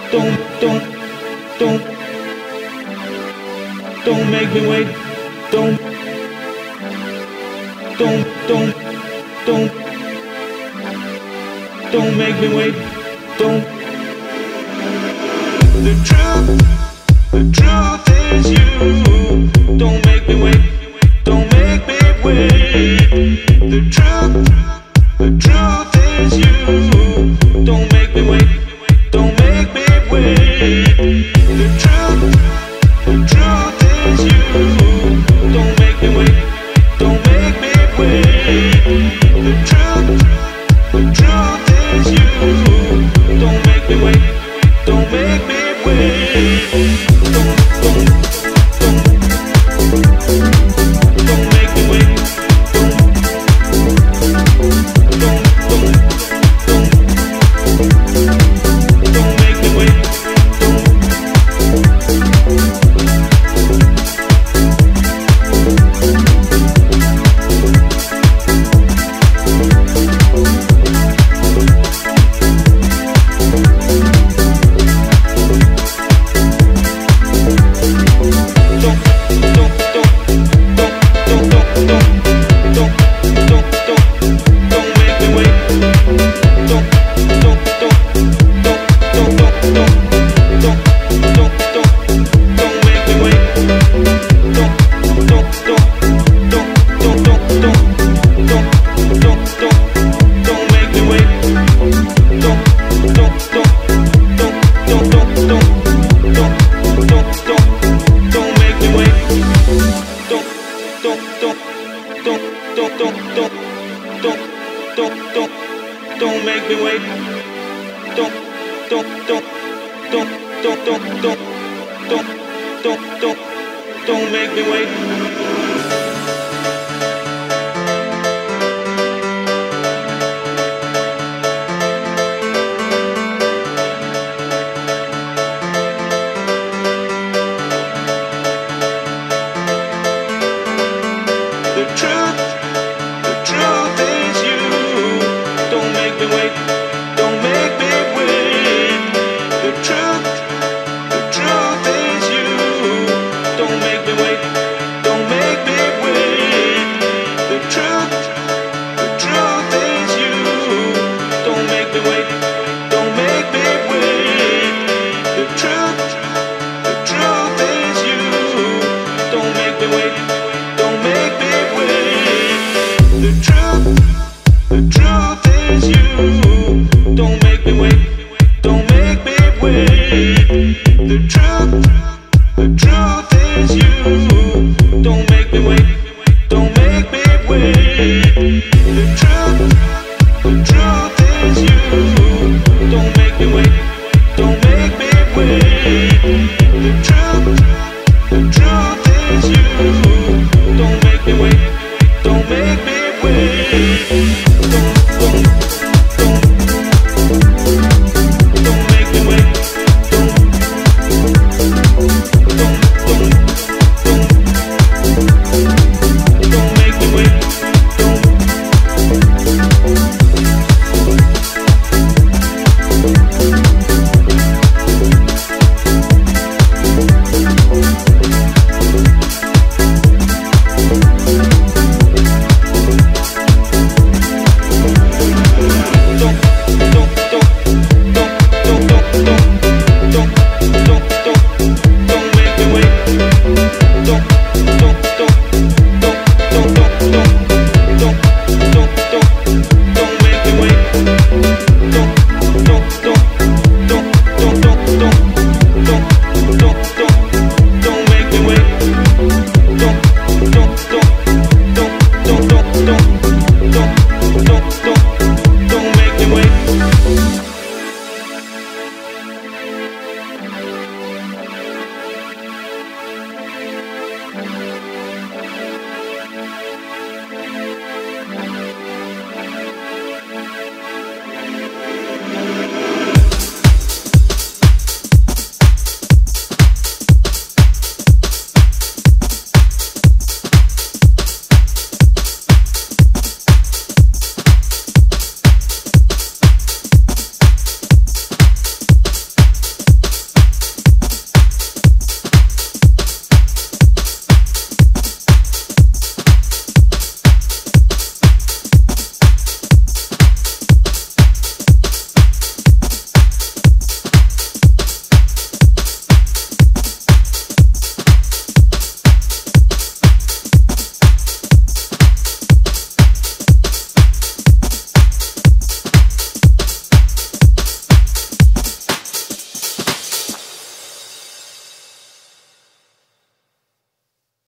don't, don't, don't make me wait. Don't, don't, don't, don't, don't make me wait. Don't. The truth is you. Don't make me wait. Don't make me wait. The truth is you. Don't make me wait. Don't make me wait. The truth is you. Don't make me wait. Don't make me wait. The truth is you. Don't make me wait. Don't make me wait. Don't make me wait. Don't make me wait. Don't make me wait. The truth is you. Don't make me wait.